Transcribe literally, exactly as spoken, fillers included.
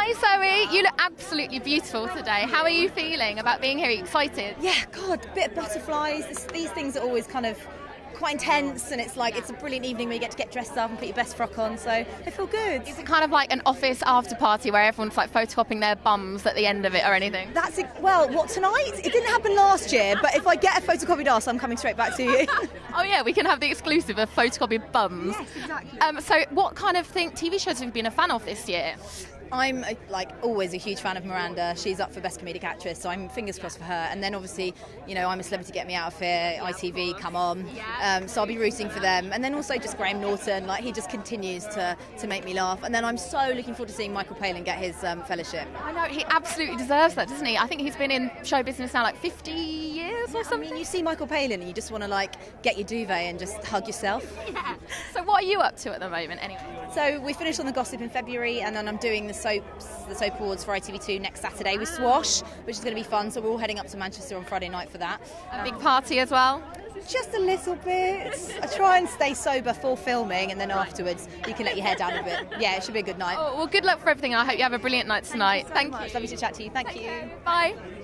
Hi Zoe, you look absolutely beautiful today. How are you feeling about being here? Are you excited? Yeah, God, a bit of butterflies. This, these things are always kind of quite intense, and it's like it's a brilliant evening where you get to get dressed up and put your best frock on, so I feel good. Is it kind of like an office after party where everyone's like photocopying their bums at the end of it or anything? That's it. Well, what, tonight? It didn't happen last year, but if I get a photocopied ass, I'm coming straight back to you. Oh yeah, we can have the exclusive of photocopied bums. Yes, exactly. Um, so what kind of thing, T V shows have you been a fan of this year? I'm a, like always a huge fan of Miranda. She's up for Best Comedic Actress, so I'm fingers crossed for her. And then obviously, you know, I'm a Celebrity Get Me Out of Here, I T V, come on. Um, so I'll be rooting for them. And then also just Graham Norton, like he just continues to, to make me laugh. And then I'm so looking forward to seeing Michael Palin get his um, fellowship. I know, he absolutely deserves that, doesn't he? I think he's been in show business now like fifty years or I something. mean, you see Michael Palin and you just want to like get your duvet and just hug yourself. Yeah. So what are you up to at the moment anyway? So we finished on The Gossip in February, and then I'm doing the soaps, the soap awards for I T V two next Saturday with Swash, which is going to be fun. So we're all heading up to Manchester on Friday night for that. A big party as well? Just a little bit. I try and stay sober for filming, and then afterwards you can let your hair down a bit. Yeah, it should be a good night. Oh, well, good luck for everything. I hope you have a brilliant night tonight. Thank, Thank you. you. Lovely to chat to you. Thank you. Bye.